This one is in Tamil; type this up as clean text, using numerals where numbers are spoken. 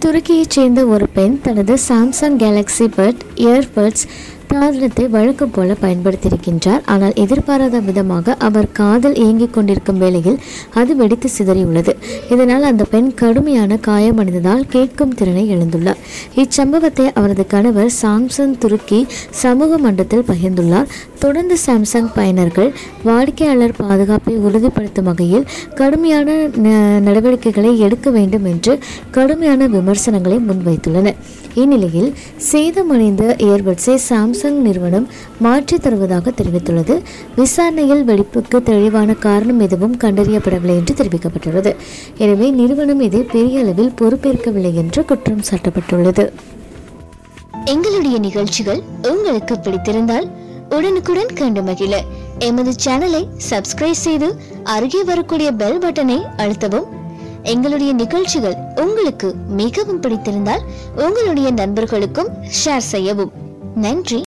துருக்கியைச் சேர்ந்த ஒரு பெண் தனது சாம்சங் கேலக்ஸி பட் இயர்பட்ஸ் சாதனத்தை வழக்கம் போல பயன்படுத்தியிருக்கின்றார். ஆனால் எதிர்பாராத விதமாக அவர் காதில் இயங்கிக் கொண்டிருக்கும் வேளையில் அது வெடித்து சிதறியுள்ளது. இதனால் அந்த பெண் கடுமையான காயமடைந்ததால் கேட்கும் திறனை இழந்துள்ளார். இச்சம்பவத்தை அவரது கணவர் சாம்சங் துருக்கி சமூக மன்றத்தில் பகிர்ந்துள்ளார். தொடர்ந்து சாம்சங் பயனர்கள் வாடிக்கையாளர் பாதுகாப்பை உறுதிப்படுத்தும் வகையில் கடுமையான நடவடிக்கைகளை எடுக்க வேண்டும் என்று கடுமையான விமர்சனங்களை முன்வைத்துள்ளனர். இந்நிலையில் சேதமடைந்த இயர்பட்ஸை சாம்சங் நிறுவனம் மாற்றித் தருவதாக தெரிவித்துள்ளது. விசாரணையில் வெடிப்புக்கு தெளிவான காரணம் எதுவும் கண்டறியப்படவில்லை என்று தெரிவிக்கப்பட்டுள்ளது. எனவே நிறுவனம் இதை பெரிய அளவில் பொறுப்பேற்கவில்லை என்று குற்றம் சாட்டப்பட்டுள்ளது. எங்களுடைய நிகழ்ச்சிகள் உங்களுக்கு பிடித்திருந்தால் உடனுக்குடன் கண்டு மகிழ எமது சேனலை சப்ஸ்கிரைப் செய்து அருகே வரக்கூடிய பெல் பட்டனை அழுத்தவும். எங்களுடைய நிகழ்ச்சிகள் உங்களுக்கு மிகவும் பிடித்திருந்தால் உங்களுடைய நண்பர்களுக்கும் ஷேர் செய்யவும். நன்றி.